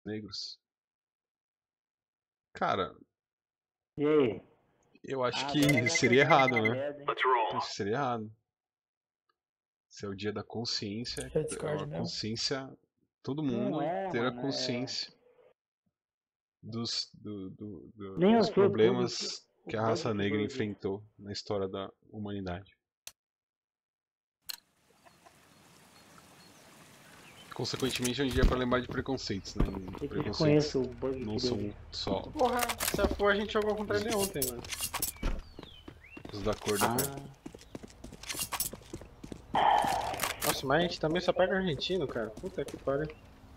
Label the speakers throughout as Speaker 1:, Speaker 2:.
Speaker 1: negros. Cara,
Speaker 2: E aí?
Speaker 1: eu acho
Speaker 2: Agora
Speaker 1: que
Speaker 2: vai
Speaker 1: seria
Speaker 2: pegar
Speaker 1: errado,
Speaker 2: essa
Speaker 1: né?
Speaker 2: merda, hein?
Speaker 1: Acho que seria errado. Se é o dia da consciência,
Speaker 3: É
Speaker 1: é
Speaker 3: Discord
Speaker 1: uma
Speaker 3: mesmo?
Speaker 1: consciência. Todo
Speaker 2: Não
Speaker 1: mundo
Speaker 2: é,
Speaker 1: ter a
Speaker 2: mano.
Speaker 1: consciência
Speaker 2: Nem
Speaker 1: dos
Speaker 2: eu sei tudo
Speaker 1: problemas que a
Speaker 2: desde
Speaker 1: raça
Speaker 2: que
Speaker 1: negra
Speaker 2: tudo.
Speaker 1: enfrentou na história da humanidade. Consequentemente, é um dia para lembrar de preconceitos, né?
Speaker 2: Eu
Speaker 1: Preconceitos
Speaker 2: desconheço o bug
Speaker 1: não
Speaker 2: que
Speaker 1: são
Speaker 2: dele.
Speaker 1: só
Speaker 4: Porra, se a for a gente jogou contra ele ontem, mano.
Speaker 1: os da cor da pele.
Speaker 4: Nossa, mas a gente também só pega argentino, cara. Puta que pariu.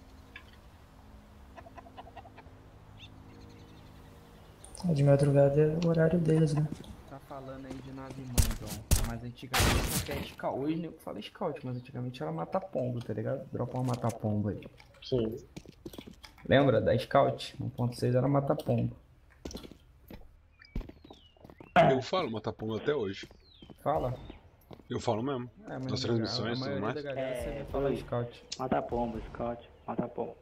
Speaker 3: De madrugada é o horário deles, né?
Speaker 5: Tá falando aí de nave mãe, então. Mas antigamente não quer scout. Hoje nem fala scout, mas antigamente era mata-pombo, tá ligado? Dropar um mata-pombo aí.
Speaker 4: Sim.
Speaker 5: Lembra da scout? 1.6 era mata-pombo.
Speaker 1: Eu falo mata-pombo até hoje.
Speaker 5: Fala?
Speaker 1: Eu falo mesmo.
Speaker 5: É, mas
Speaker 1: Nas transmissões e
Speaker 5: a
Speaker 1: tudo
Speaker 5: maioria
Speaker 1: mais.
Speaker 5: da galera
Speaker 2: É,
Speaker 5: sempre fala
Speaker 2: dois.
Speaker 5: scout.
Speaker 2: Mata pombo, Scout. Mata pombo.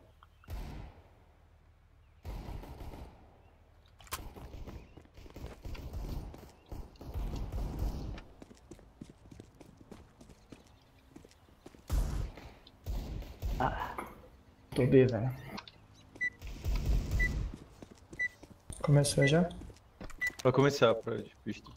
Speaker 5: Tô B, velho.
Speaker 3: Começou já?
Speaker 6: Vai começar a prova de pista.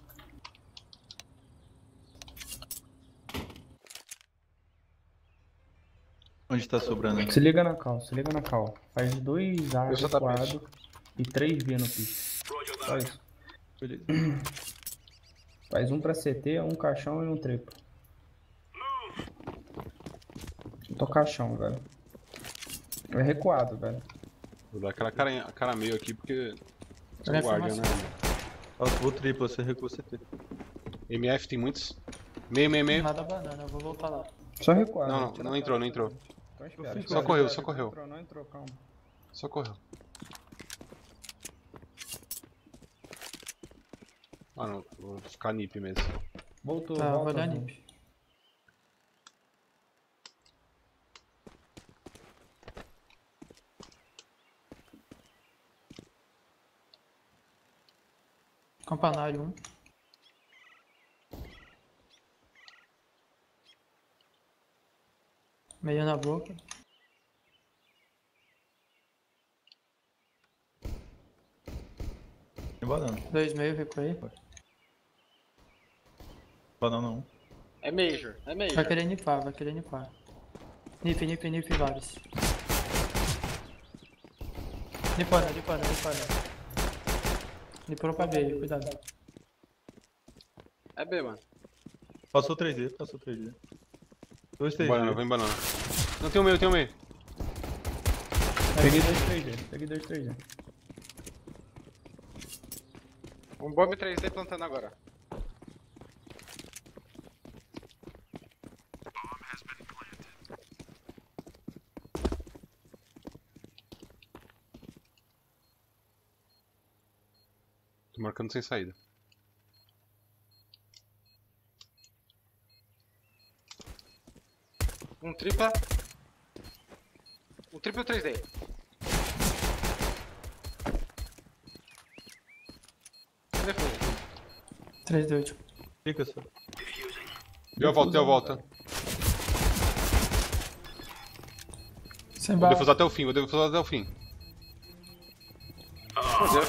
Speaker 6: Onde tá sobrando aí?
Speaker 5: Se liga na cal, se liga na cal. Faz 2 A
Speaker 4: Eu sou
Speaker 5: recuado e 3 B no pista. Só isso.
Speaker 6: Beleza.
Speaker 5: Faz um pra CT, um caixão e um trepo. Eu tô caixão, velho. É recuado, velho.
Speaker 1: Vou dar aquela cara meio aqui porque. Sou
Speaker 3: Olha a
Speaker 1: guardiã, né?
Speaker 6: Vou tripla, você recua CT.
Speaker 1: MF tem muitos. Meio.
Speaker 3: Nada banana, eu vou voltar lá.
Speaker 5: Só recuado.
Speaker 1: Não,
Speaker 5: tira
Speaker 1: não
Speaker 5: a
Speaker 1: entrou,
Speaker 5: cara,
Speaker 1: não entrou.
Speaker 5: Então espera,
Speaker 1: Só correu, só
Speaker 5: Não
Speaker 1: correu.
Speaker 5: entrou, não entrou, calma.
Speaker 1: Só correu. Ah não, vou ficar nip mesmo.
Speaker 5: Voltou,
Speaker 3: Tá, eu vou
Speaker 5: volta.
Speaker 3: dar
Speaker 5: Bruno.
Speaker 3: nip. Campanário 1. Meio na boca.
Speaker 6: Tem banana.
Speaker 3: 2 meio, recuei.
Speaker 6: Banana não.
Speaker 4: É Major, é Major.
Speaker 3: Vai querer nipar, vai querer nipar. Nip, vários. Nipana. Nipou pra B, cuidado.
Speaker 4: É B, mano.
Speaker 6: Passou 3D, passou 3D. 2 3D.
Speaker 1: Banana, vem banana. Não, tem o meio.
Speaker 5: Peguei 2 3D.
Speaker 4: Um bomb 3D plantando agora.
Speaker 1: Tô marcando sem saída.
Speaker 4: Um tripla. Um triplo 3D. Cadê foi?
Speaker 3: 3 de último.
Speaker 6: Fica só.
Speaker 1: Deu a volta.
Speaker 3: Sem
Speaker 1: Vou
Speaker 3: bala.
Speaker 1: defusar até o fim.
Speaker 4: Fodeu.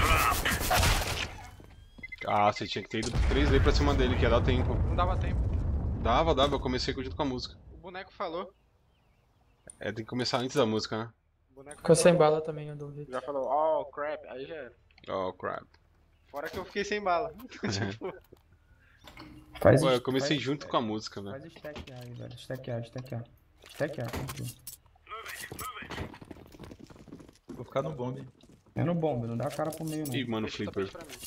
Speaker 1: Ah, você tinha que ter ido 3D pra cima dele, que ia dar tempo.
Speaker 4: Não dava tempo.
Speaker 1: Dava, eu comecei junto com a música.
Speaker 4: O boneco falou.
Speaker 1: É, tem que começar antes da música, né?
Speaker 4: O boneco
Speaker 3: Ficou sem
Speaker 4: falou.
Speaker 3: bala também, eu duvido.
Speaker 4: Já falou, oh crap, aí já era.
Speaker 1: Oh, crap.
Speaker 4: Fora que eu fiquei sem bala. Tipo,
Speaker 5: Faz
Speaker 1: Ué, eu
Speaker 5: stack-
Speaker 1: comecei
Speaker 5: faz-
Speaker 1: junto com a música, velho.
Speaker 5: Faz stack A aí, velho. Stack A. Stack A, tranquilo.
Speaker 6: Vou ficar no bomb.
Speaker 5: É no bomba, não dá a cara pro meio não.
Speaker 1: Ih, mano,
Speaker 4: deixa o
Speaker 1: flipper.
Speaker 4: tapete pra mim.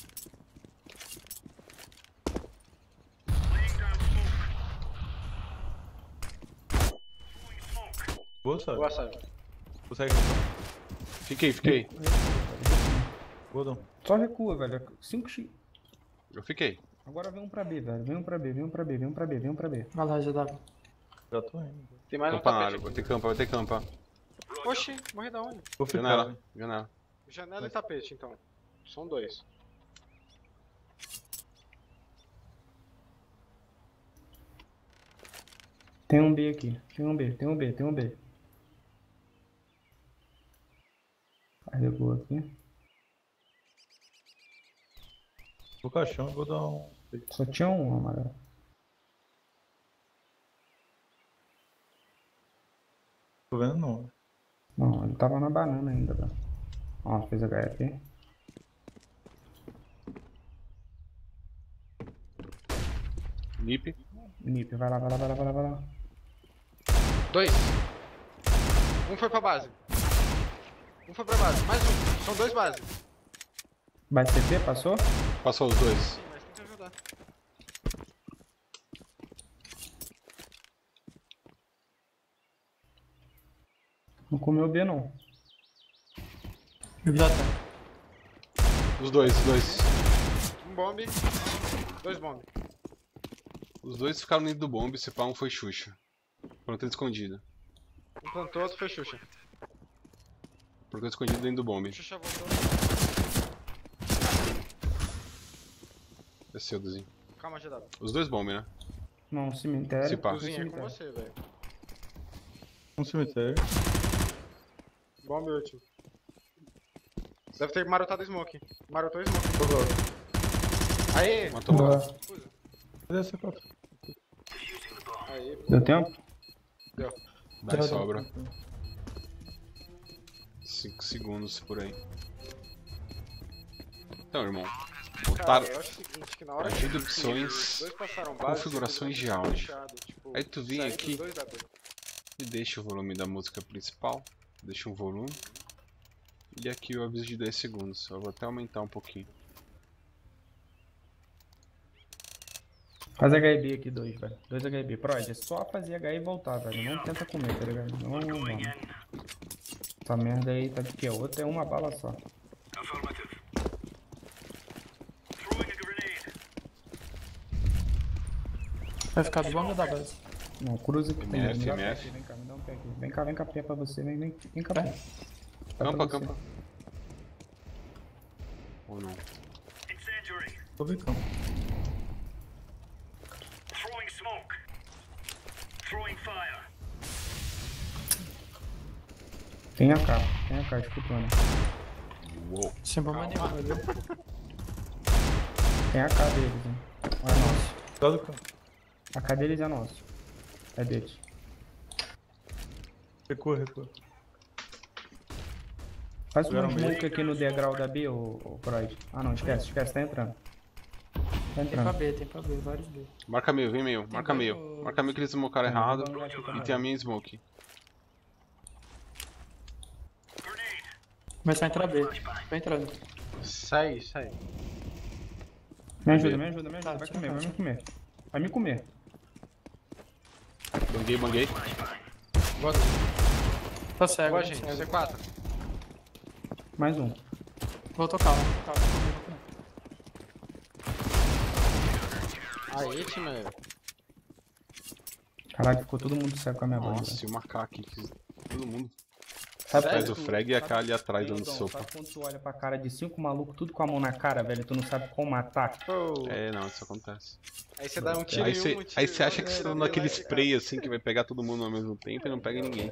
Speaker 6: Boa, sabe?
Speaker 4: Boa, sabe?
Speaker 6: Consegue?
Speaker 1: Fiquei.
Speaker 6: Boa, não.
Speaker 5: Só recua, velho. 5x.
Speaker 1: Eu fiquei.
Speaker 5: Agora vem um pra B, velho. Vem um pra B.
Speaker 3: Vai lá, já dava.
Speaker 6: Já tô indo.
Speaker 4: Tem mais um
Speaker 1: Campa na
Speaker 4: tapete
Speaker 1: área,
Speaker 4: aqui.
Speaker 1: vai ter campa.
Speaker 4: Oxi, morri da onde?
Speaker 6: Vou ficar.
Speaker 1: Janela, janela.
Speaker 4: Janela e tapete, então. São dois.
Speaker 5: Tem um B aqui. Tem um B, tem um B, tem um B. Carregou aqui.
Speaker 6: Vou caixão, vou dar um.
Speaker 5: Só tinha um amarelo.
Speaker 6: Tô vendo não.
Speaker 5: Não, ele tava na banana ainda, velho. Ó, fez HF.
Speaker 1: Nip.
Speaker 5: Nip, vai lá, vai lá, vai lá, vai lá, vai lá.
Speaker 4: Dois. Um foi pra base. Um foi pra base. Mais um. São dois bases.
Speaker 5: Vai CT, passou?
Speaker 1: Passou os dois.
Speaker 4: Sim, mas tem que ajudar.
Speaker 5: Não comeu B, não.
Speaker 3: Eu já tá.
Speaker 1: Os dois.
Speaker 4: Um bombe. Dois bombes.
Speaker 1: Os dois ficaram dentro do bombe, se pá um foi Xuxa. Pronto, escondido.
Speaker 4: Um plantou, outro foi Xuxa.
Speaker 1: Pronto, escondido dentro do bombe.
Speaker 4: Xuxa voltou.
Speaker 1: Desceu, Duzinho.
Speaker 4: Calma, GW.
Speaker 1: Os dois bombe, né?
Speaker 5: Não, cemitério.
Speaker 1: Se pá.
Speaker 4: Cozinha é com
Speaker 5: cemitério.
Speaker 4: você, velho.
Speaker 6: Um cemitério.
Speaker 4: Bombe último. Deve ter marotado smoke. Marotou smoke. Aê!
Speaker 1: Matou
Speaker 5: Boa.
Speaker 1: uma.
Speaker 6: Cadê essa 4?
Speaker 4: Aê, pô.
Speaker 5: Deu tempo?
Speaker 1: Dá e sobra. 5 segundos por aí. Então, irmão.
Speaker 4: Cara,
Speaker 1: Botaram
Speaker 4: eu acho o seguinte, que na hora
Speaker 1: ajuda
Speaker 4: que
Speaker 1: opções,
Speaker 4: os dois passaram base,
Speaker 1: configurações de
Speaker 4: eles vão
Speaker 1: áudio.
Speaker 4: fechado, tipo,
Speaker 1: Aí tu vem
Speaker 4: saindo
Speaker 1: aqui
Speaker 4: os dois da B.
Speaker 1: e deixa o volume da música principal. Deixa um volume. E aqui o aviso de 10 segundos. Eu vou até aumentar um pouquinho.
Speaker 5: Faz HIB aqui, 2, velho. 2 HIB. Prod, é só fazer HI e voltar, velho. Não tenta comer, tá ligado? Não. Essa merda aí tá de que? Outra é uma bala só.
Speaker 3: Vai ficar do bombe ou da base?
Speaker 5: Não, cruza aqui comigo.
Speaker 1: MF,
Speaker 5: Me dá um pé
Speaker 1: MF.
Speaker 5: aqui, vem cá, me dá um pé aqui. Vem cá, pé pra você. Vem cá,
Speaker 3: Vai.
Speaker 5: pé. Tá
Speaker 1: Campa,
Speaker 5: pra você.
Speaker 1: campa. Ou não?
Speaker 6: Tô ficando.
Speaker 5: Tem a K, escutando.
Speaker 1: Uou.
Speaker 3: Sem bomba nenhuma, viu?
Speaker 5: Tem a K deles, hein. Não é nosso.
Speaker 6: Tá do campo.
Speaker 5: A K deles é nosso. É deles.
Speaker 6: Recua, recua.
Speaker 5: Faz
Speaker 6: Pegaram
Speaker 5: uma
Speaker 6: meio.
Speaker 5: smoke aqui no degrau da B, ô Freud. Ah não, esquece, tá entrando. Tá
Speaker 3: Tem pra
Speaker 5: entrando.
Speaker 3: B, tem pra B, vários B.
Speaker 1: Marca meio, vem meio. Marca
Speaker 3: dois
Speaker 1: meio.
Speaker 3: no-
Speaker 1: Marca meio que eles smocaram errado.
Speaker 5: Vamos lá aqui
Speaker 1: E
Speaker 5: também.
Speaker 1: tem a minha smoke.
Speaker 3: Começar a entrar B. Tô entrando.
Speaker 4: Sai.
Speaker 5: Me ajuda.
Speaker 3: Tá,
Speaker 5: Vai
Speaker 3: tira
Speaker 5: comer,
Speaker 3: a
Speaker 5: vai me comer. Vai me comer.
Speaker 1: Banguei.
Speaker 4: Boa,
Speaker 3: Tá cego,
Speaker 4: boa
Speaker 3: tá
Speaker 4: gente.
Speaker 3: cego.
Speaker 4: C4.
Speaker 5: Mais um.
Speaker 3: Vou tocar.
Speaker 4: Aê, time.
Speaker 5: Caralho, ficou todo mundo cego com a minha banda.
Speaker 1: Nossa, e o macaco aqui. Todo mundo.
Speaker 5: Sabe
Speaker 1: Faz
Speaker 5: quando
Speaker 1: o
Speaker 5: tu-
Speaker 1: frag e a
Speaker 5: sabe-
Speaker 1: K ali atrás
Speaker 5: Ei,
Speaker 1: dando
Speaker 5: Dom,
Speaker 1: sopa.
Speaker 5: Sabe quando tu olha pra cara de 5 malucos, tudo com a mão na cara, velho, tu não sabe como matar?
Speaker 4: Oh.
Speaker 1: É, não, isso acontece.
Speaker 4: Aí você dá um tiro
Speaker 1: Aí
Speaker 4: em
Speaker 1: você
Speaker 4: um, tiro
Speaker 1: aí
Speaker 4: em
Speaker 1: você acha
Speaker 4: outro,
Speaker 1: que você
Speaker 4: e
Speaker 1: tá dando
Speaker 4: vai
Speaker 1: aquele
Speaker 4: ficar.
Speaker 1: spray assim que vai pegar todo mundo ao mesmo tempo e não pega ninguém.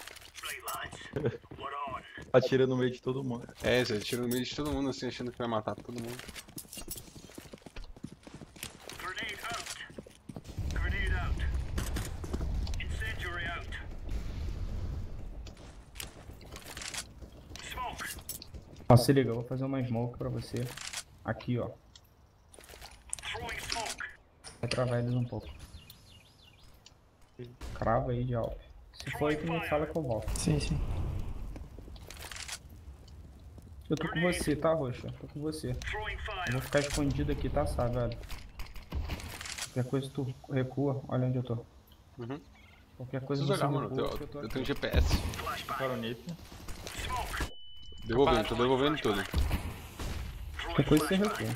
Speaker 6: Atira no meio de todo mundo.
Speaker 1: É, você tira no meio de todo mundo assim, achando que vai matar todo mundo.
Speaker 5: Ó, se liga, eu vou fazer uma smoke pra você. Aqui, ó. Vai travar eles um pouco. Crava aí de alto. Se for aí, tu me fala que eu volto.
Speaker 3: Sim.
Speaker 5: Eu tô com você, tá, Roxa? Tô com você. Eu vou ficar escondido aqui, tá, sabe, velho? Qualquer coisa tu recua, olha onde eu tô.
Speaker 1: Uhum.
Speaker 5: Qualquer coisa
Speaker 1: Preciso
Speaker 5: você
Speaker 1: jogar, mano.
Speaker 5: recua, que eu tô
Speaker 1: Eu
Speaker 5: aqui.
Speaker 1: tenho GPS.
Speaker 6: Para o NIP.
Speaker 1: Devolvendo, tô devolvendo tudo.
Speaker 5: Qualquer coisa você recua.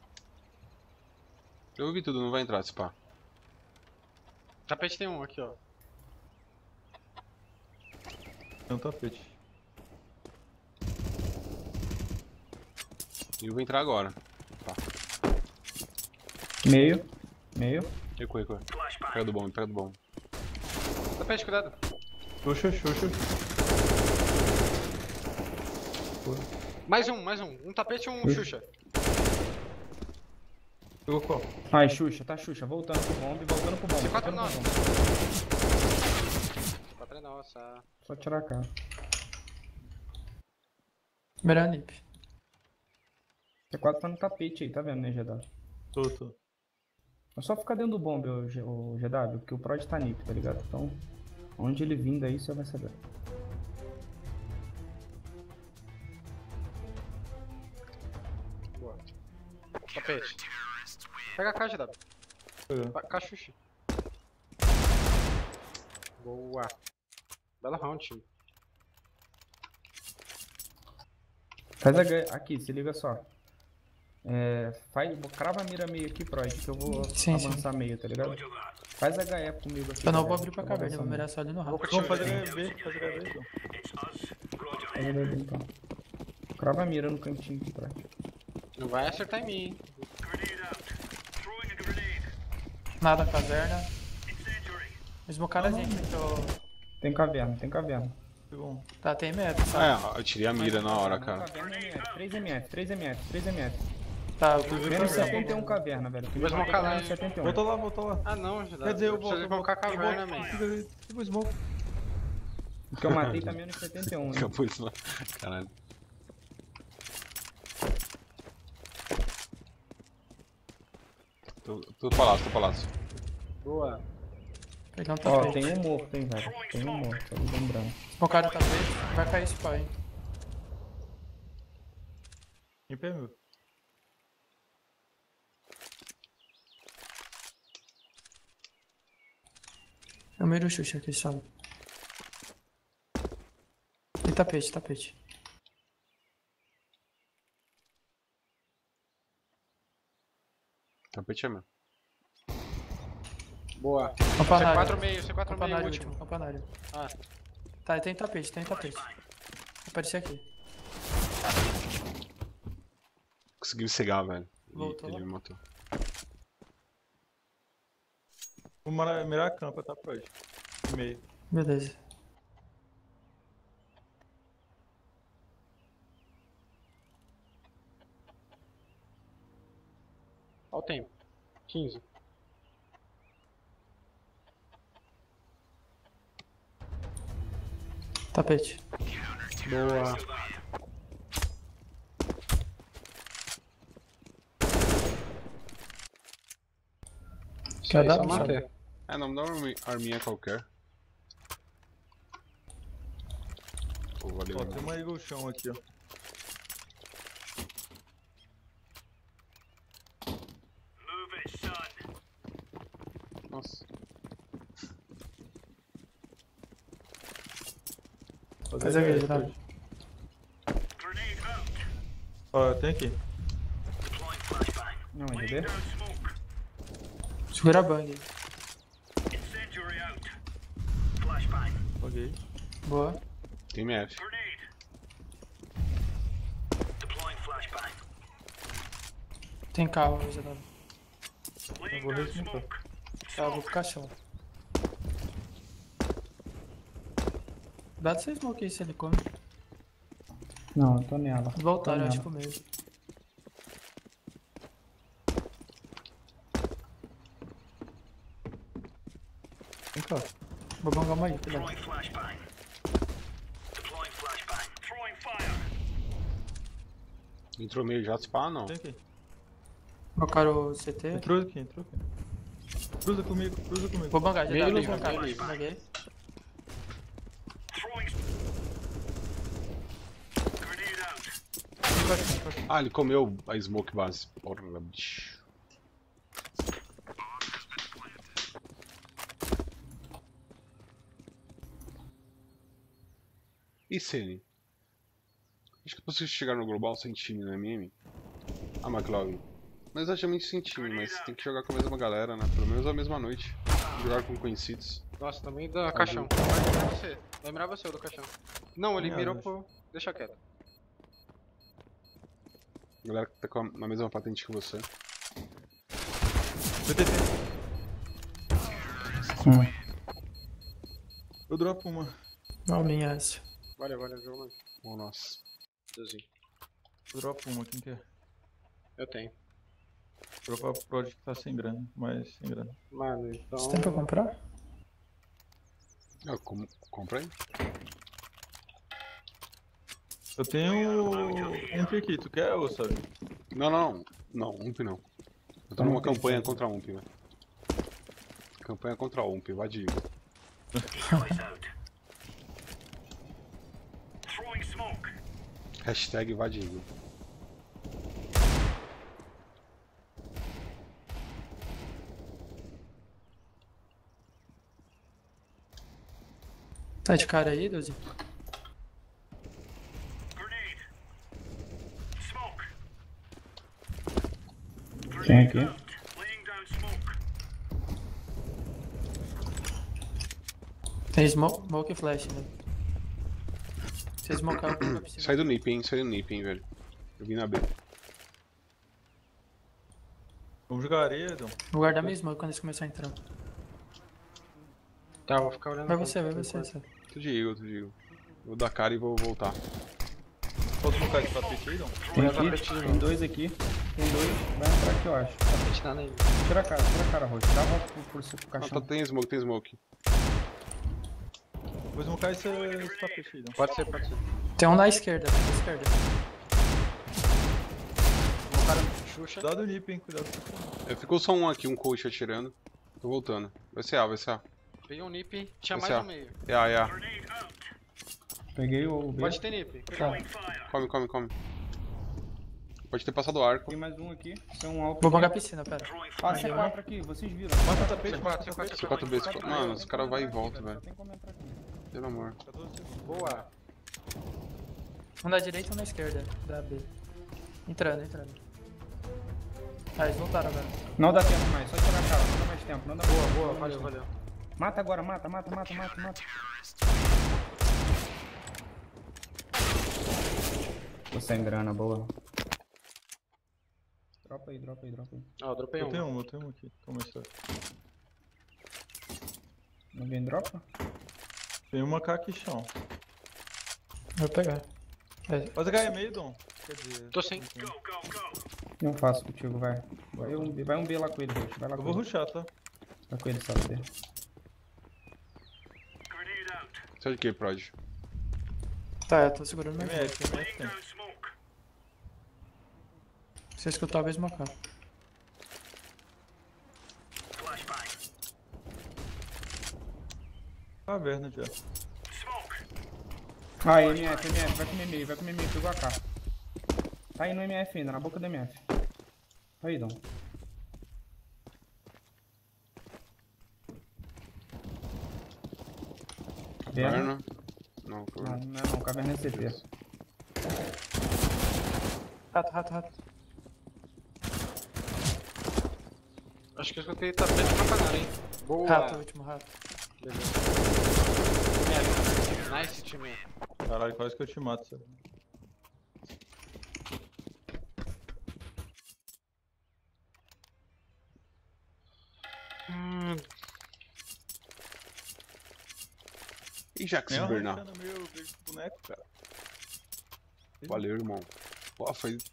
Speaker 1: Devolvi tudo, não vai entrar, se pá.
Speaker 4: Tapete tem um aqui, ó.
Speaker 6: Tem um tapete.
Speaker 1: E eu vou entrar agora.
Speaker 5: Meio. Meio.
Speaker 1: Recua, recua. Pega do bom, pega do bom.
Speaker 4: Tapete, cuidado.
Speaker 6: Xuxa.
Speaker 4: Mais um. Um tapete e um Xuxa.
Speaker 6: Pegou qual?
Speaker 5: Ai, Xuxa, tá Xuxa. Voltando pro bombe, voltando pro bombe.
Speaker 4: C4
Speaker 5: voltando pro
Speaker 4: nossa.
Speaker 5: bombe.
Speaker 4: 4 é nossa.
Speaker 5: Só tirar a cara.
Speaker 3: Melhor nip.
Speaker 5: C4 tá no tapete aí, tá vendo, né, GW?
Speaker 6: Tô.
Speaker 5: É só ficar dentro do bombe, o GW, porque o Prod tá nip, tá ligado? Então, onde ele vindo aí, você vai saber.
Speaker 4: Boa. Tapete. Pega a caixa, W.
Speaker 6: Pegou.
Speaker 4: Caixa Xuxa. Boa. Bela round, time.
Speaker 5: Faz aqui, se liga só. Crava a mira meio aqui, Prod, que eu vou
Speaker 3: Sim,
Speaker 5: avançar meio, tá ligado? Faz HE comigo aqui.
Speaker 3: Eu não vou
Speaker 5: galera,
Speaker 3: abrir pra
Speaker 5: eu
Speaker 3: caverna, eu
Speaker 5: avançar
Speaker 3: vou
Speaker 5: meio.
Speaker 3: mirar só ali no
Speaker 4: Vou
Speaker 3: rato.
Speaker 6: Vamos fazer
Speaker 4: curtir.
Speaker 6: HB então.
Speaker 5: Faz HE então. Crava a mira no cantinho aqui, Prod.
Speaker 4: Não vai acertar em mim, hein?
Speaker 3: Nada caverna. Smocaram a gente,
Speaker 5: Tem caverna.
Speaker 6: Pegou um.
Speaker 3: Tá, tem meta, sabe?
Speaker 1: Eu tirei a mira na hora, cara.
Speaker 5: Caverna MF, 3 MF.
Speaker 3: Tá,
Speaker 5: Menos 71 caverna, velho.
Speaker 4: Vou smocar lá, hein?
Speaker 5: 71.
Speaker 6: Volta lá.
Speaker 4: Ah não, já dá.
Speaker 6: Quer dizer, eu
Speaker 4: preciso
Speaker 6: vou
Speaker 4: colocar a caverna, man.
Speaker 6: Fica o smoke.
Speaker 5: O que eu matei tá menos 71, né?
Speaker 1: Acabou isso lá. Caralho. Tô palácio.
Speaker 4: Boa.
Speaker 3: pegar um
Speaker 5: Ó,
Speaker 3: tapete.
Speaker 5: tem um morto, hein, velho. Tem um morto, tô lembrando.
Speaker 3: Smocaram o tapete, vai cair esse pau, hein.
Speaker 6: Em pé, meu.
Speaker 3: Eu miro o Xuxa aqui, sabe? E tapete.
Speaker 1: Tapete é meu.
Speaker 4: Boa.
Speaker 3: Campanário.
Speaker 4: C4 meio, C4 meio
Speaker 3: Campanário
Speaker 4: último.
Speaker 3: último, campanário.
Speaker 4: Ah.
Speaker 3: Tá, tem tapete. Apareci aqui.
Speaker 1: Consegui cegar, velho. E
Speaker 3: Voltou
Speaker 1: ele
Speaker 3: lá?
Speaker 1: me matou.
Speaker 6: Vou mirar a campa, tá, Prod? Em meio.
Speaker 3: Beleza.
Speaker 4: Olha o tempo. 15.
Speaker 3: Tapete.
Speaker 4: Boa.
Speaker 3: Quer dar?
Speaker 4: Só manter.
Speaker 1: Não me dá uma arminha qualquer. Pô, valeu.
Speaker 6: Ó, tem uma Eagle chão aqui, ó.
Speaker 1: Nossa.
Speaker 3: Faz a igreja, tá?
Speaker 6: Ó, tem aqui.
Speaker 5: Não, RB?
Speaker 3: Segura a bang aí.
Speaker 6: Ok.
Speaker 3: Boa.
Speaker 1: Tem MF.
Speaker 3: Tem carro, GW.
Speaker 6: Eu vou resmontar.
Speaker 3: Tá, vou pro caixão. Dá de ser smoke aí se ele come.
Speaker 5: Não, eu tô nela.
Speaker 3: Voltaram,
Speaker 5: Tô
Speaker 3: acho
Speaker 5: nela.
Speaker 3: que mesmo.
Speaker 6: Vem cá.
Speaker 3: Vou bangar uma aí, cuidado.
Speaker 1: Entrou meio já, spa não.
Speaker 6: Tem aqui.
Speaker 3: Bancaram o CT.
Speaker 6: Entrou aqui. Cruza comigo.
Speaker 3: Vou bangar,
Speaker 4: Meio
Speaker 3: GW, vou
Speaker 4: livre,
Speaker 3: bancar.
Speaker 4: meio livre.
Speaker 3: Banguei.
Speaker 1: Ah, ele comeu a smoke base. Porra, bicho. E Sene? Acho que é possível chegar no global sem time no MM? Ah, McLovin. Não exatamente sem time, mas tem que jogar com a mesma galera, né? Pelo menos a mesma noite. Jogar com conhecidos.
Speaker 4: Nossa, também da caixão. Vai mirar você. Vai mirar você, o do caixão. Não, ele
Speaker 6: Minha
Speaker 4: mirou
Speaker 6: Deus.
Speaker 4: pro... Deixa quieto.
Speaker 1: Galera que tá com a mesma patente que você.
Speaker 6: BTT. Eu dropo uma.
Speaker 3: Não, minha essa.
Speaker 4: Valeu, jogo, mano.
Speaker 1: Oh, nossa.
Speaker 4: Deusinho.
Speaker 6: Eu dropo uma, quem quer?
Speaker 4: Eu tenho.
Speaker 6: Dropar pro Prod que tá sem grana, mas sem grana.
Speaker 4: Mano, então...
Speaker 3: Você tem pra comprar?
Speaker 1: Compra aí.
Speaker 6: Eu tenho um aqui, tu quer ou sabe?
Speaker 1: Não, UMP não. Eu tô numa campanha contra a UMP, velho. Campanha contra a UMP, vadio. Hashtag vadio.
Speaker 3: Tá de cara aí, Dozi?
Speaker 5: Tem aqui.
Speaker 3: Tem smoke e flash, né? Se smocar, eu vou pra piscina.
Speaker 1: Sai do nip, hein, velho. Eu vim na B.
Speaker 6: Vamos jogar areia, Edão.
Speaker 3: Vou guardar meu smoke quando eles começarem a entrar.
Speaker 4: Tá, vou ficar olhando.
Speaker 3: Vai você.
Speaker 1: Tô de Eagle. Vou dar cara e vou voltar.
Speaker 6: Posso colocar esse tapete aí, Edão?
Speaker 5: Tem aqui, tem dois aqui. Tem dois, vai entrar aqui, eu acho.
Speaker 4: Tapete nada aí.
Speaker 5: Tira a cara, Roxo. Dá a volta pro
Speaker 1: Ah,
Speaker 5: caixão.
Speaker 1: tem smoke.
Speaker 6: Vou smocar esse tapete aí, Edão.
Speaker 4: Pode ser.
Speaker 3: Tem um na esquerda,
Speaker 4: Um cara Xuxa.
Speaker 6: Cuidado do nip, hein, cuidado.
Speaker 1: Ficou só um aqui, um coach atirando. Tô voltando. Vai ser A.
Speaker 4: Peguei um nip, tinha
Speaker 1: Vai
Speaker 4: mais
Speaker 1: ser
Speaker 4: no meio.
Speaker 1: É A.
Speaker 5: Peguei o B.
Speaker 4: Pode ter nip.
Speaker 3: Tá.
Speaker 1: Come. Pode ter passado o arco.
Speaker 5: Tem mais um aqui. Tem um alto.
Speaker 3: Vou bancar a piscina, pera.
Speaker 5: Ah, C4 aqui, vocês viram.
Speaker 6: Mata o tapete,
Speaker 1: C4 B. Mano, os caras vai e volta, velho.
Speaker 5: Só tem como entrar aqui.
Speaker 1: Pelo amor.
Speaker 6: 14 segundos.
Speaker 4: Boa.
Speaker 3: Um na direita e um na esquerda, da B. Entrando. Ah, eles voltaram agora.
Speaker 5: Não dá tempo mais, só tirar a cara, não dá mais tempo. Não dá
Speaker 4: Boa, valeu.
Speaker 5: Mata agora, mata. Tô sem grana, boa. Dropa aí.
Speaker 4: Ó, eu dropei
Speaker 6: Eu
Speaker 4: um.
Speaker 6: tenho um aqui. Toma esse aqui.
Speaker 5: Ninguém dropa?
Speaker 6: Tem uma K aqui, chão.
Speaker 3: Vou pegar.
Speaker 6: Faz HM aí, Dom. Quer dizer...
Speaker 4: Tô sem.
Speaker 5: Não faço contigo, vai. Vai um B lá com ele, Roxo. Vai lá
Speaker 6: Eu
Speaker 5: com
Speaker 6: vou
Speaker 5: ele.
Speaker 6: rushar, tá?
Speaker 5: Vai com ele, sabe dele.
Speaker 1: Sai de que, Prod?
Speaker 3: Tá, eu tô segurando meu
Speaker 6: MF tem.
Speaker 3: Se eu escutar, eu vou smocar.
Speaker 6: Caverna já.
Speaker 5: Ah, MF, vai comer meio, pegou a K. Tá aí no MF ainda, na boca do MF. Tá aí, Dom.
Speaker 1: Caverna? Não,
Speaker 5: Não, caverna é CT.
Speaker 3: Rato.
Speaker 4: Acho que eu escutei tapete pra pagar, hein? Boa.
Speaker 3: Rato, último rato.
Speaker 4: Beleza. Nice, time.
Speaker 6: Caralho, quase que eu te mato, sabe?
Speaker 1: E Jax
Speaker 6: Nem
Speaker 1: Bernard?
Speaker 6: arranjando meu boneco, cara.
Speaker 1: Valeu, irmão. Pô,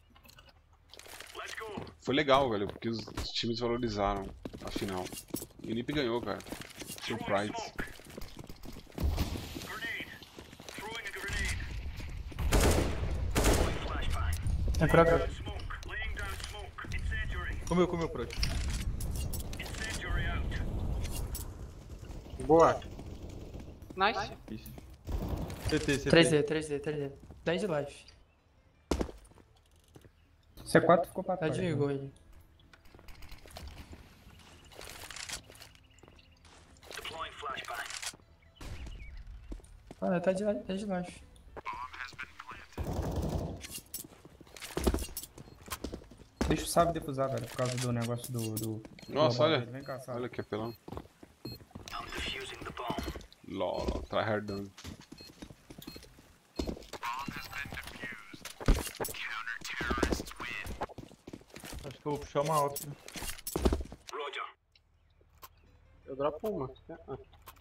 Speaker 1: foi legal, velho, porque os times valorizaram a final. E o Nip ganhou, cara. Surprise.
Speaker 3: Tem por agora.
Speaker 6: Comeu, Prod.
Speaker 4: Boa. Nice.
Speaker 6: Isso. CT.
Speaker 3: 3D. 10 de life.
Speaker 5: C4 ficou pra
Speaker 3: Tá
Speaker 5: trás.
Speaker 3: de
Speaker 5: né?
Speaker 3: Eagle ele. Ah, tá de 10 de life.
Speaker 5: Deixa o Sábio defusar, velho, por causa do negócio do
Speaker 1: Nossa,
Speaker 5: global
Speaker 1: olha.
Speaker 5: dele. Vem cá, Sábio.
Speaker 1: Olha que apelão. LOL, tryhardando.
Speaker 6: Acho que eu vou puxar uma alta.
Speaker 4: Eu dropo uma. Ah.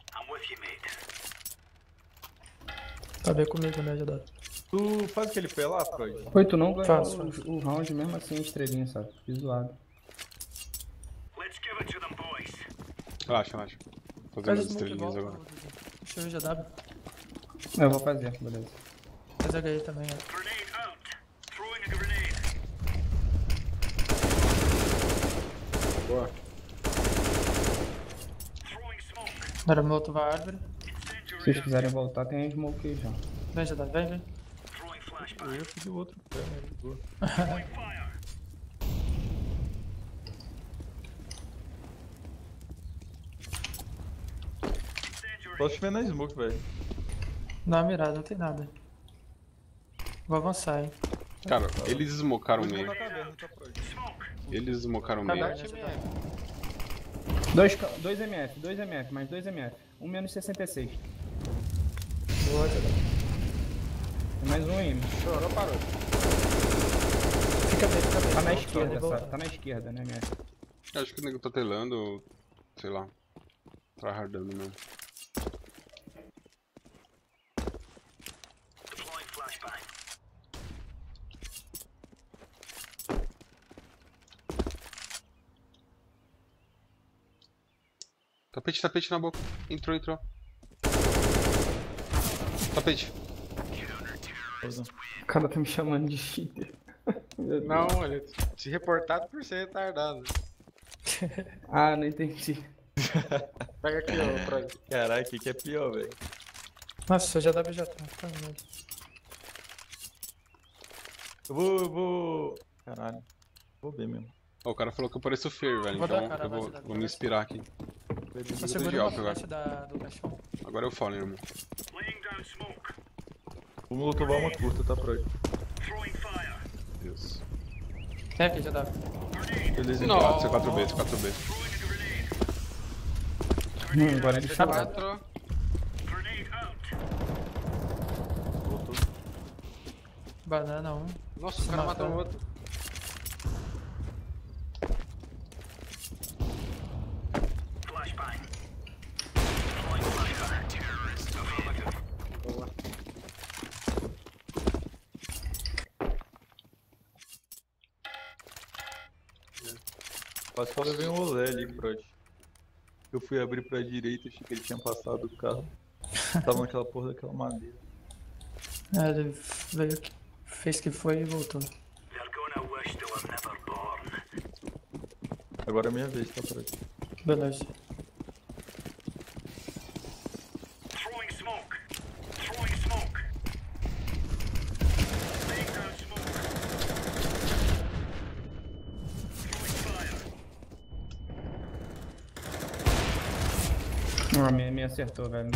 Speaker 3: Tá bem comigo, né, ajudado.
Speaker 6: Tu faz aquele pé lá, Freud?
Speaker 5: Foi, tu não ganhou
Speaker 3: Faço.
Speaker 5: o round mesmo assim, estrelinha, sabe? Que zoado.
Speaker 1: Relaxa, relaxa. Tô fazendo
Speaker 3: Faz
Speaker 1: as
Speaker 3: smoke
Speaker 1: estrelinhas
Speaker 3: igual.
Speaker 1: agora.
Speaker 3: Deixa eu ver GW.
Speaker 5: Eu vou fazer, beleza.
Speaker 3: Faz HI também, ó.
Speaker 1: Boa.
Speaker 3: Agora meu outro vai árvore.
Speaker 5: Se vocês quiserem voltar, tem a smoke aí já.
Speaker 3: Vem, GW, vem, vem.
Speaker 6: Eu ia pedir o outro pé, né? Boa. Posso te ver na smoke, velho.
Speaker 3: Dá uma mirada, não tem nada. Vou avançar, hein.
Speaker 1: Cara, eles smocaram o
Speaker 6: Vou
Speaker 1: meio.
Speaker 6: na caverna, tá, Freud?
Speaker 1: Eles smocaram o
Speaker 3: Tá
Speaker 1: meio.
Speaker 3: bem.
Speaker 4: Time é.
Speaker 5: 2 MF, mais 2 MF. Um menos 66.
Speaker 3: Boa, GW.
Speaker 5: Tem mais um aí.
Speaker 4: Chorou, parou.
Speaker 3: Fica bem, fica bem.
Speaker 5: Tá na
Speaker 3: Volta,
Speaker 5: esquerda,
Speaker 3: volta.
Speaker 5: sabe? Tá na esquerda, né, MF?
Speaker 1: Acho que o nego tá telando, ou sei lá. Tryhardando mesmo. Tapete, tapete na boca. Entrou, entrou. Tapete.
Speaker 5: O cara tá me chamando de cheater.
Speaker 4: Não, ele te reportado por ser retardado.
Speaker 5: Ah, não entendi.
Speaker 4: Pega aqui, ó, Freud.
Speaker 6: Caralho, o que é pior, velho?
Speaker 3: Nossa, o GW já tá. Tá vendo.
Speaker 6: Eu vou... Caralho. Vou ver mesmo.
Speaker 1: Ó, o cara falou que eu pareço Fear, velho.
Speaker 3: Vou dar
Speaker 1: Então
Speaker 3: cara,
Speaker 1: eu
Speaker 3: vai,
Speaker 1: vou,
Speaker 3: vai,
Speaker 1: vou
Speaker 3: vai.
Speaker 1: me inspirar aqui.
Speaker 3: Só
Speaker 1: de
Speaker 3: segura uma
Speaker 1: alto agora.
Speaker 3: flash do caixão.
Speaker 1: Agora eu falo, irmão.
Speaker 6: O Molotov é uma curta, tá, Freud?
Speaker 1: Deus.
Speaker 3: Tem aqui, GW.
Speaker 6: Beleza,
Speaker 1: Nossa, C4B, C4B.
Speaker 5: Agora ele chamou.
Speaker 4: Quatro.
Speaker 6: voltou.
Speaker 3: Banana 1.
Speaker 4: Nossa, o cara matou o outro. Boa.
Speaker 6: Quase que eu levei um olé ali, Freud. Eu fui abrir pra direita, achei que ele tinha passado o carro. Tava naquela porra daquela madeira.
Speaker 3: É, ele veio aqui. Fez que foi e voltou.
Speaker 6: Agora é minha vez, tá, Freud?
Speaker 3: Beleza.
Speaker 5: Ah, me acertou, velho.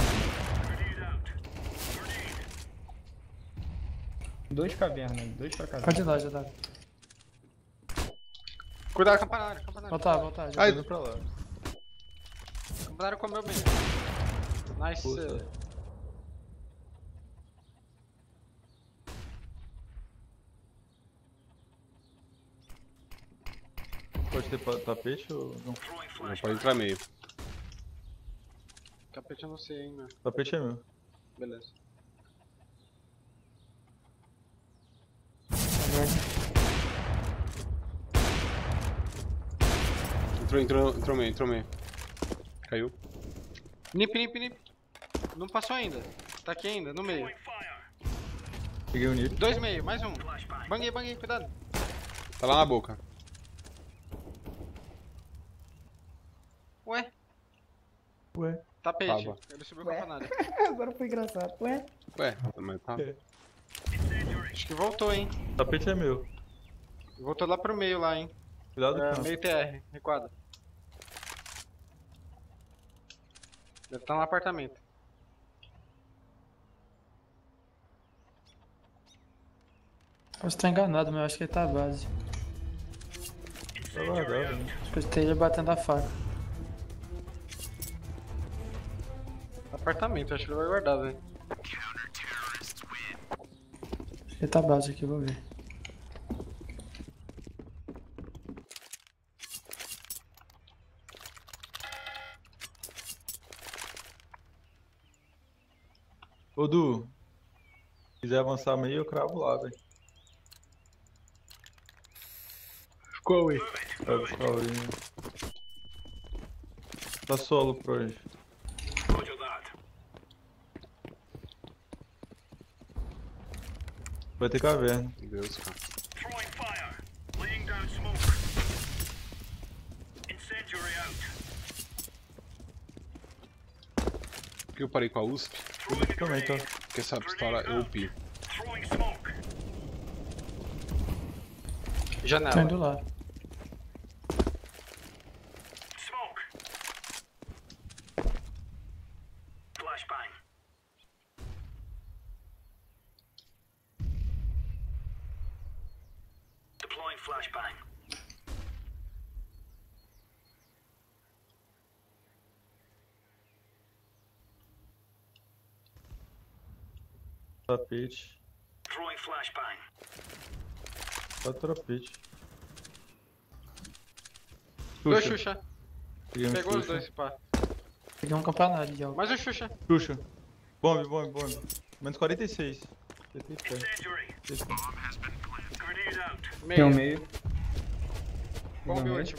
Speaker 5: 2 cavernas, 2 pra caverna.
Speaker 3: Pode ir lá, GW.
Speaker 4: Cuidado, campanário, campanário.
Speaker 3: Voltar, voltar.
Speaker 1: Ai,
Speaker 6: Indo pra lá.
Speaker 4: Campanário comeu bem. Nice.
Speaker 6: Força. Pode ter tapete ou não?
Speaker 1: Não pode entrar meio.
Speaker 4: Capete eu não sei, hein, meu.
Speaker 6: Tapete é meu.
Speaker 4: Beleza.
Speaker 1: Entrou meio. Caiu.
Speaker 4: Nip, nip, nip. Não passou ainda. Tá aqui ainda, no meio.
Speaker 6: Peguei o nip.
Speaker 4: 2 meio, mais um. Banguei, banguei, cuidado.
Speaker 1: Tá lá na boca.
Speaker 4: Ué,
Speaker 6: Ué.
Speaker 4: tapete.
Speaker 1: Tava.
Speaker 4: Ele subiu o campanário.
Speaker 5: Agora foi engraçado. Ué?
Speaker 1: Ué, mas tá.
Speaker 4: Acho que voltou, hein.
Speaker 6: Tapete é meu.
Speaker 4: Voltou lá pro meio lá, hein.
Speaker 6: Cuidado
Speaker 4: É,
Speaker 6: com
Speaker 4: meio TR, recuado. Deve estar no apartamento.
Speaker 3: Posso estar enganado, mas eu acho que ele tá à base.
Speaker 6: Tá largado, né?
Speaker 3: Acho que ele batendo a faca.
Speaker 4: Apartamento, acho que ele vai guardar, velho.
Speaker 3: Ele tá base aqui, vou ver.
Speaker 6: Ô, Du. Se quiser avançar meio, eu cravo lá, velho.
Speaker 4: Ficou aí.
Speaker 6: Vai buscar o Urinho. Tá solo pro hoje. Vai ter caverna.
Speaker 1: Deus, cara.
Speaker 7: Throwing fire. Laying down smoke. Incendiary out.
Speaker 1: Por que eu parei com a USP?
Speaker 6: Também tá.
Speaker 1: Porque essa pistola é OP.
Speaker 7: Throwing smoke.
Speaker 3: Tô
Speaker 4: Janela.
Speaker 3: indo lá.
Speaker 7: Smoke. Flashbang. Deploying flashbang.
Speaker 6: Tapete.
Speaker 7: Throwing flashbang.
Speaker 6: Tá tapete.
Speaker 4: Dois Xuxa.
Speaker 6: Peguei um
Speaker 4: Pegou os
Speaker 6: Xuxa.
Speaker 4: dois, pá.
Speaker 3: Peguei um campanário de algo.
Speaker 4: Mais um Xuxa.
Speaker 6: Xuxa. Bombe. Menos 46. Acertei pé.
Speaker 7: Incendiary. Grenade out.
Speaker 5: Tem um
Speaker 4: Meio.
Speaker 5: meio.
Speaker 4: Bombe
Speaker 5: meio.
Speaker 4: último.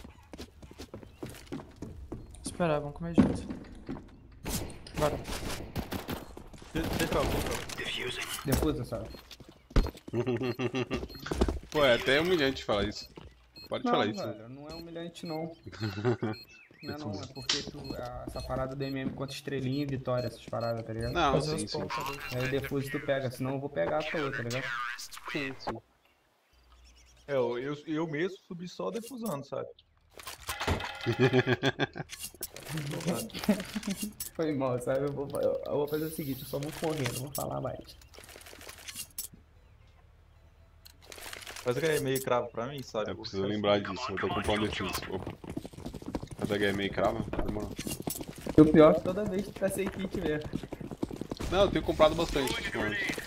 Speaker 3: Esperar, vamos comer junto. Bora.
Speaker 6: Central.
Speaker 7: Diffusing.
Speaker 5: Defusa, sabe?
Speaker 1: Pô, é até humilhante falar isso. Pode falar isso.
Speaker 5: velho, não é humilhante não. Não, é porque essa parada do MM contra estrelinha e vitória, essas paradas, tá ligado?
Speaker 1: Não,
Speaker 3: Fazer
Speaker 1: sim,
Speaker 3: os
Speaker 1: sim.
Speaker 3: pontos ali.
Speaker 5: Aí defuso tu pega, senão eu vou pegar a tua, tá ligado?
Speaker 1: Sim, sim.
Speaker 6: É, eu mesmo subi só defusando, sabe?
Speaker 5: Foi mal, sabe? Eu vou fazer o seguinte, eu só vou correr, não vou falar mais.
Speaker 6: Faz aquele meio cravo pra mim, sabe?
Speaker 1: Eu preciso lembrar disso, eu tô comprando um defesa. Opa. Mas a game aí crava? Demorou.
Speaker 5: E o pior é que toda vez tu tá sem kit mesmo.
Speaker 1: Não, eu tenho comprado bastante ultimamente.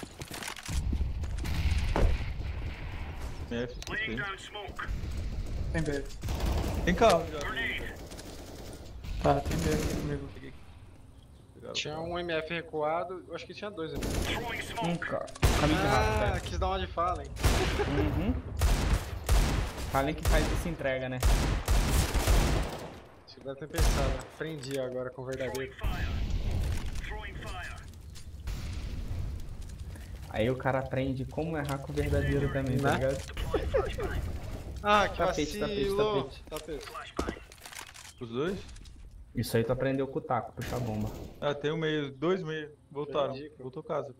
Speaker 7: Laying down smoke.
Speaker 3: Tem B.
Speaker 6: Tem carro já.
Speaker 7: Grenade.
Speaker 3: Tá, tem B aqui comigo.
Speaker 4: Tinha um MF recuado, eu acho que tinha dois ali.
Speaker 7: Throwing smoke.
Speaker 5: Caminho de rato,
Speaker 4: Ah,
Speaker 5: velho.
Speaker 4: quis dar uma de Fallen.
Speaker 5: Uhum. Falem que faz isso entrega, né?
Speaker 4: Acho que deve ter pensado, né? Aprendi agora com o verdadeiro.
Speaker 7: Throwing fire.
Speaker 5: Aí o cara aprende como errar com o verdadeiro também, tá
Speaker 4: Né?
Speaker 5: ligado?
Speaker 4: Ah, que
Speaker 5: Tapete,
Speaker 4: vacilo!
Speaker 5: tapete.
Speaker 6: Os dois?
Speaker 5: Isso aí tu aprendeu com o taco, puxar bomba.
Speaker 6: Ah, tem um meio, dois meios. Voltaram.
Speaker 4: Perdi, cara.
Speaker 6: Voltou casa.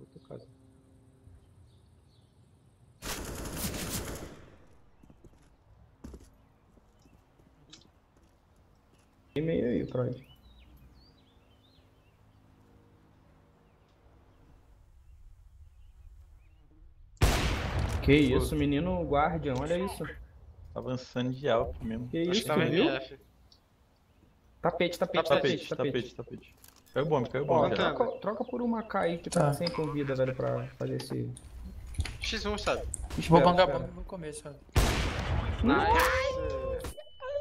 Speaker 5: E meio aí, Freud. Que isso, menino Guardian, olha isso.
Speaker 6: Avançando de alto mesmo.
Speaker 5: Que
Speaker 4: Acho que
Speaker 5: isso,
Speaker 4: tava
Speaker 5: tu viu?
Speaker 4: MF.
Speaker 5: Tapete.
Speaker 6: Tapete. Caiu bomba
Speaker 5: Ó,
Speaker 6: já.
Speaker 5: troca por uma K aí que tá
Speaker 3: Tá.
Speaker 5: sem convida, velho, pra fazer esse...
Speaker 4: X1, sabe?
Speaker 3: Vou
Speaker 5: Espera,
Speaker 3: bangar
Speaker 5: espera.
Speaker 3: bomba no começo, sabe?
Speaker 4: Nice!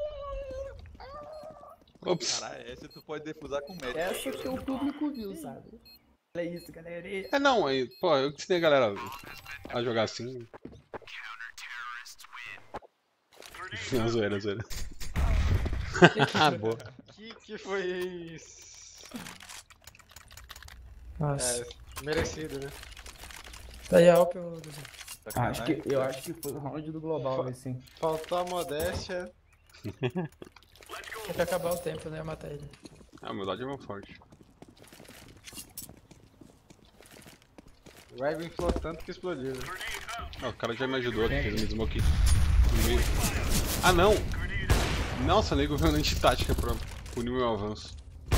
Speaker 1: Ops.
Speaker 6: Caralho, essa tu pode defusar com médico.
Speaker 5: Essa que o público viu, sabe? Olha isso, galera.
Speaker 1: É não, aí, pô, eu que ensinei a galera a jogar assim. Não, zoeira. Ah, boa.
Speaker 4: Que foi isso?
Speaker 3: Nossa.
Speaker 4: É, merecido, né?
Speaker 3: Tá aí a Alp, eu...
Speaker 5: Eu acho que foi o round do global, assim.
Speaker 4: Faltou a modéstia.
Speaker 3: Tem que acabar o tempo, né? Matar ele.
Speaker 1: A humildade é meu forte.
Speaker 4: O Ego inflou tanto que explodiu. Né?
Speaker 1: Ah, o cara já me ajudou aqui, fez me smoke no meio. Ah não! Nossa, nego veio na antitática pra punir meu avanço.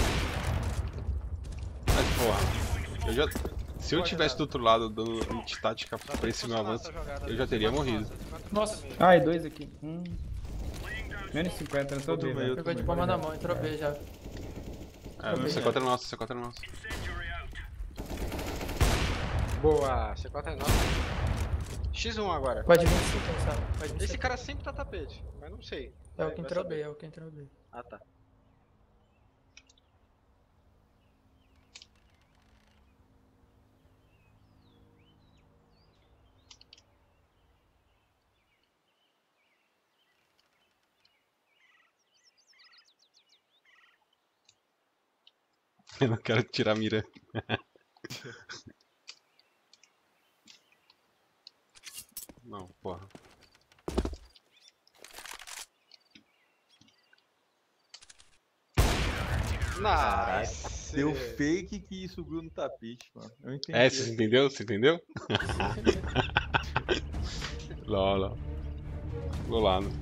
Speaker 1: Mas porra, eu já. Se eu tivesse do outro lado dando antitática pra esse meu avanço, eu já teria morrido.
Speaker 3: Nossa,
Speaker 5: Ai, dois aqui. Menos 50, não tô
Speaker 6: Outro
Speaker 5: vendo.
Speaker 6: meio.
Speaker 3: pegou de bomba na mão, entrou B já.
Speaker 1: É, o C4 é nosso, C4 é nosso.
Speaker 7: Incendiary out.
Speaker 4: Boa, C4 é nosso. X1 agora.
Speaker 3: Pode vir sim, quem sabe. Pode vir
Speaker 4: Esse
Speaker 3: sim.
Speaker 4: cara sempre tá tapete, mas não sei.
Speaker 3: É o
Speaker 4: Vai
Speaker 3: que entrou
Speaker 4: saber.
Speaker 3: B, é o que entrou B.
Speaker 4: Ah, tá.
Speaker 1: Eu não quero tirar a mira. Não, porra.
Speaker 4: Nice.
Speaker 6: Deu fake que subiu no tapete, mano. Eu entendi.
Speaker 1: É, você entendeu? Você entendeu? Lolo. Golado.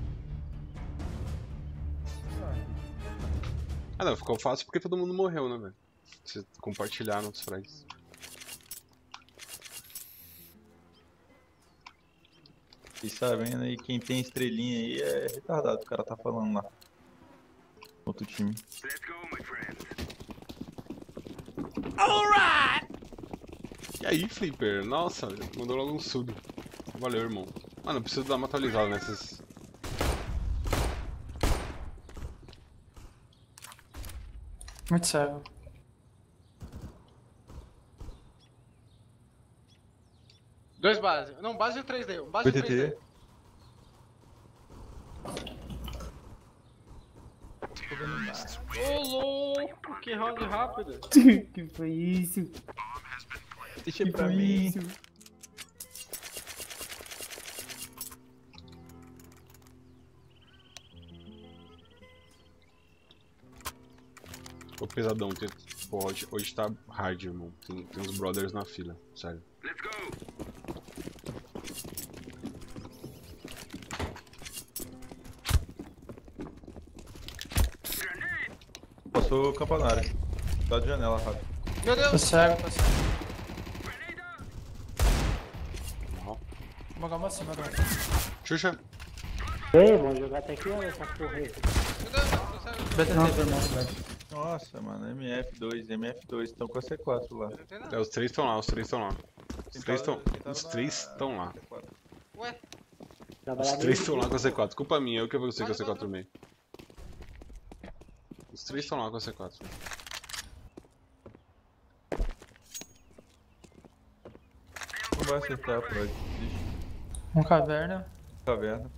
Speaker 1: Ah não, ficou fácil porque todo mundo morreu, né, velho? Vocês compartilharam os frags.
Speaker 6: Vocês sabendo aí, quem tem estrelinha aí é retardado, o cara tá falando lá. Outro time.
Speaker 7: Let's go, my friends.
Speaker 1: E aí, Flipper? Nossa, mandou logo um sub. Valeu, irmão. Mano, eu preciso dar uma atualizada nessas.
Speaker 3: Muito cego.
Speaker 4: Dois base. Não, base e o 3D. Um base e o 3D.
Speaker 6: PTT.
Speaker 4: Ô louco, que round rápido.
Speaker 5: Que foi isso?
Speaker 6: Deixa pra mim.
Speaker 1: Ô pesadão, pô, hoje tá hard, irmão. Tem uns brothers na fila, sério.
Speaker 7: Let's go.
Speaker 6: Passou o campanário. Tá de janela, rápido.
Speaker 4: Meu
Speaker 3: Tô
Speaker 4: Deus.
Speaker 3: cego, tô cego.
Speaker 1: Não.
Speaker 3: Vou jogar uma acima agora.
Speaker 1: Xuxa.
Speaker 2: Ei, vamos jogar até que hora essa porra aí?
Speaker 4: Meu Deus, tô cego.
Speaker 3: BTT,
Speaker 5: Não, foi mal, velho.
Speaker 6: Nossa, mano, MF2, estão com a C4 lá.
Speaker 4: Não tem
Speaker 1: É,
Speaker 4: nada.
Speaker 1: os três estão lá, os três estão lá. Os três estão.
Speaker 6: Tentaram
Speaker 1: Os
Speaker 6: na-
Speaker 1: três estão lá.
Speaker 6: C4.
Speaker 4: Ué,
Speaker 2: Trabalhar
Speaker 1: Os três estão lá com a C4. Culpa minha, eu que você com a
Speaker 4: Mas,
Speaker 1: C4 no meio. Os três estão lá com a C4.
Speaker 6: Não vai acertar, pode. Deixa.
Speaker 3: Um caverna.
Speaker 6: Caverna.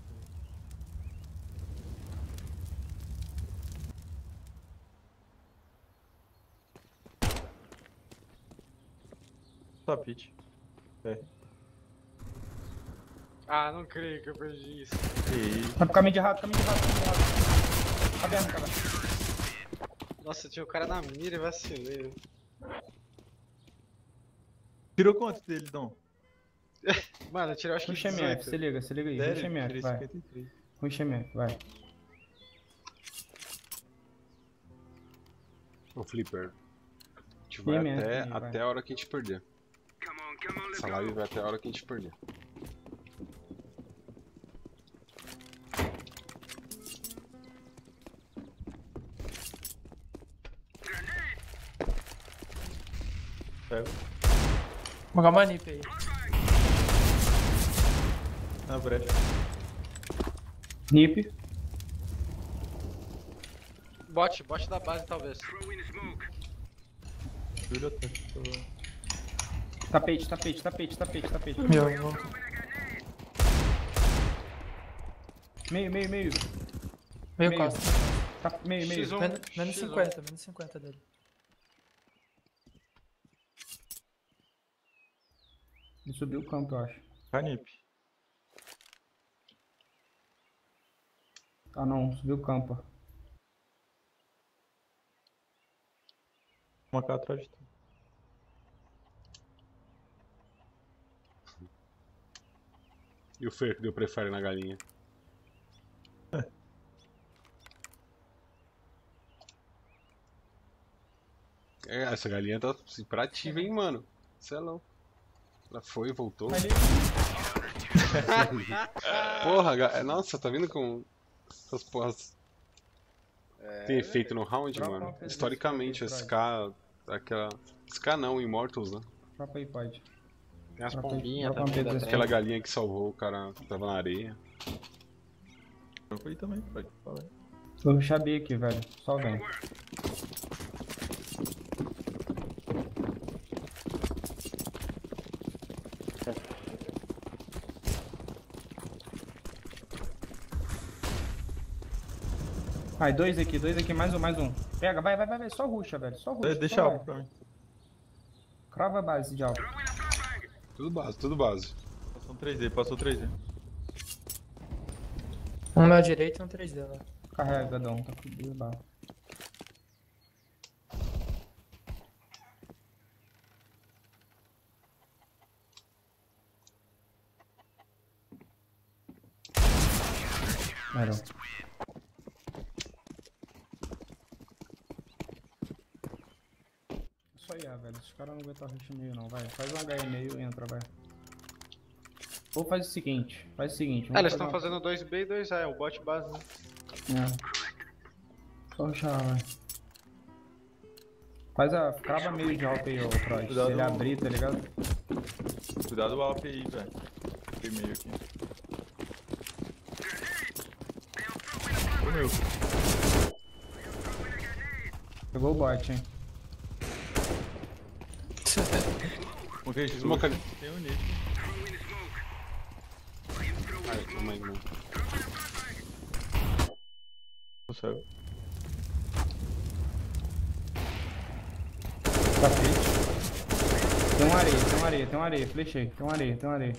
Speaker 6: Tapete. É.
Speaker 4: ah, não creio que eu perdi isso.
Speaker 6: E
Speaker 5: Vai pro caminho de errado, caminho de errado, caminho de errado. Caverna, caverna.
Speaker 4: Nossa, tinha o cara na mira e vacilei.
Speaker 6: tirou quanto dele, Dom?
Speaker 4: Mano, eu tirei acho que
Speaker 5: Ruxa
Speaker 4: 18.
Speaker 5: MF, se liga aí.
Speaker 6: Sério?
Speaker 5: Ruxa MF,
Speaker 6: Tirei
Speaker 5: vai.
Speaker 6: 53.
Speaker 5: Ruxa MF, vai.
Speaker 1: Ô Flipper. A gente vai
Speaker 5: MF,
Speaker 1: até,
Speaker 5: vai.
Speaker 1: até a hora que a gente perder.
Speaker 7: Come on, let's
Speaker 1: Essa
Speaker 7: go.
Speaker 1: live vai até a hora que a gente perder.
Speaker 6: Pega.
Speaker 3: Vou jogar uma nip aí.
Speaker 6: Na brecha.
Speaker 5: Nip.
Speaker 4: Bot da base talvez.
Speaker 7: Throw in smoke.
Speaker 6: Júlio atrás.
Speaker 5: Tapete, tapete, tapete, tapete, tapete.
Speaker 3: Meu, vou.
Speaker 5: Meio, meio, meio.
Speaker 3: Meio
Speaker 5: Meio.
Speaker 3: costa.
Speaker 5: Tá, meio, meio.
Speaker 4: X1.
Speaker 3: Menos
Speaker 4: X1.
Speaker 3: 50, menos 50 dele.
Speaker 5: Ele subiu o campo, eu acho.
Speaker 6: Canip.
Speaker 5: Ah não, subiu o campo.
Speaker 6: Uma cá atrás de tu.
Speaker 1: E o Fer que deu prefere na galinha. É, essa galinha tá assim, pra ativa, hein, mano. Cê é louco. Ela foi e voltou. Porra, nossa, tá vindo com essas porras. tem efeito no round,
Speaker 5: Dropa
Speaker 1: mano.
Speaker 5: uma coisa
Speaker 1: Historicamente,
Speaker 5: desse
Speaker 1: SK, aquela... SK não, Immortals, né?
Speaker 5: Dropa aí, pode.
Speaker 4: Tem as
Speaker 5: Dropa aí,
Speaker 4: pombinhas
Speaker 5: dropa uma
Speaker 4: também da
Speaker 5: coisa
Speaker 1: Aquela galinha que salvou o cara que tava na areia.
Speaker 6: Dropa aí também, pode. Fala aí.
Speaker 5: Vou rushar B aqui, velho. Só vem. Ai, dois aqui, mais um. Pega, vai. Só rusha, velho. Só rusha.
Speaker 6: Deixa
Speaker 5: só
Speaker 6: algo
Speaker 5: vai.
Speaker 6: pra mim.
Speaker 5: Crava a base de alvo.
Speaker 1: Tudo base, tudo base.
Speaker 6: Passou 3D.
Speaker 3: Um na direita e um 3D lá.
Speaker 5: Carregadão, tá com 2 balas. Melhor. Isso aí, velho. Esses caras não aguentam rush meio não, vai. Faz um H meio e entra, vai. Ou faz o seguinte, vamos
Speaker 4: eles
Speaker 5: fazer
Speaker 4: estão
Speaker 5: uma-
Speaker 4: fazendo 2B e 2A, o bot base, né?
Speaker 5: É. Só rushar lá, vai. Faz a... Crava meio de alto aí, ô Freud. Se
Speaker 6: Cuidado.
Speaker 5: ele abrir, tá ligado?
Speaker 6: Cuidado o Alp aí, velho. Fiquei meio aqui. Meu.
Speaker 5: Pegou o bot, hein.
Speaker 6: Ok,
Speaker 1: Smoke ali.
Speaker 6: tem um nick.
Speaker 1: Ai, calma aí, mano.
Speaker 6: Consegue.
Speaker 5: Tá feito. Tem uma areia. Flechei. Tem uma areia. Areia.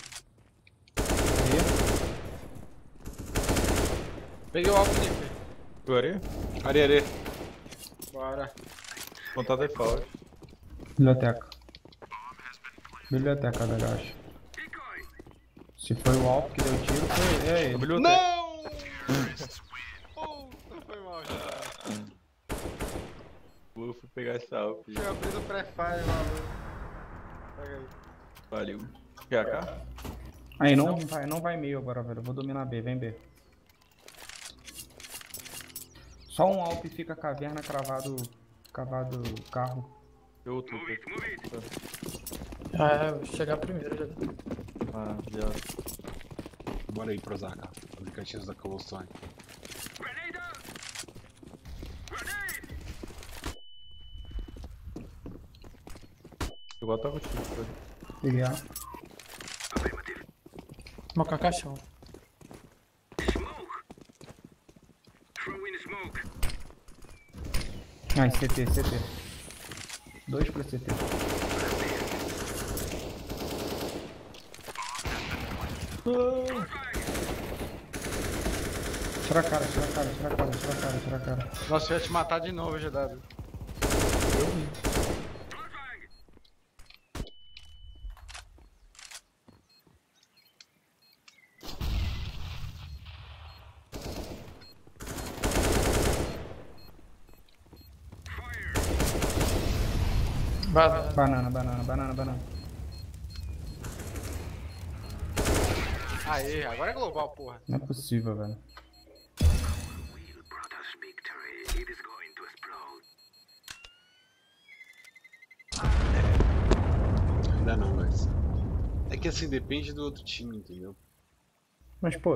Speaker 4: Peguei o alvo dele.
Speaker 6: Foi areia?
Speaker 1: Areia.
Speaker 4: Bora.
Speaker 6: Contato é falso.
Speaker 5: Biblioteca, velho, eu acho. Se foi o Alp que deu tiro, é ele.
Speaker 6: Biblioteca.
Speaker 4: Não! Puta, foi mal já.
Speaker 6: Vou pegar essa Alp.
Speaker 4: Tinha abrido o pré-fire, maluco. Pega aí.
Speaker 6: Valeu. PH?
Speaker 5: Aí, não vai meio agora, velho. Eu vou dominar B, vem B. Só um Alp fica caverna cravado carro.
Speaker 6: Eu tô.
Speaker 3: Ah, vou chegar primeiro já.
Speaker 6: Ah, já.
Speaker 1: Bora aí pro Zaka. Aplicativos da Cobblestone.
Speaker 6: Eu vou atacar o tiro, velho.
Speaker 5: Peguei A.
Speaker 3: Moca caixão.
Speaker 5: Ai, CT. 2 pra CT. Tira a cara.
Speaker 4: Nossa, eu ia te matar de novo, GW.
Speaker 5: Banana.
Speaker 4: Aê, agora é global, porra.
Speaker 5: Não é possível, velho.
Speaker 1: Ainda não, guys. É que assim, depende do outro time, entendeu?
Speaker 5: Mas, pô,